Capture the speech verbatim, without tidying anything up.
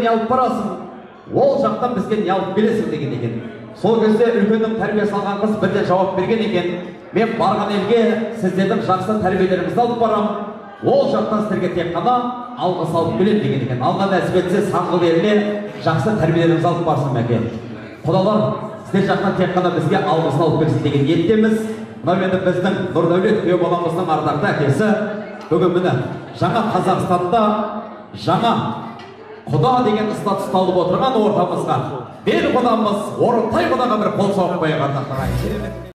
не алып барасың, ол жақтан бізге не алып келесің деген екен. Сол кезде үлкеннің тәрбие салған қыз бірден жауап берген екен: мен барған елге сіздердің жақсы тәрбиелеріңізді алып барам, ол жақтан сіздерге тек қана алғыс алып келеді деген екен. Алла нәсіп етсе Саңғыл еліне жақсы тәрбиелеріңізді алып барсын мәке. Құдалар сіздер жақтан тек қана бізге алғыс алып келсін деген ниеттеміз. Мынау енді біздің Нұрдәулет күйеу баламыздың ардақты әкесі бүгін міне жаңа Қазақстанда жаңа құда деген статус алып отырған ортамызға бел құдамыз Орынтай құдаға бір қол соғып қояйық ардақтар.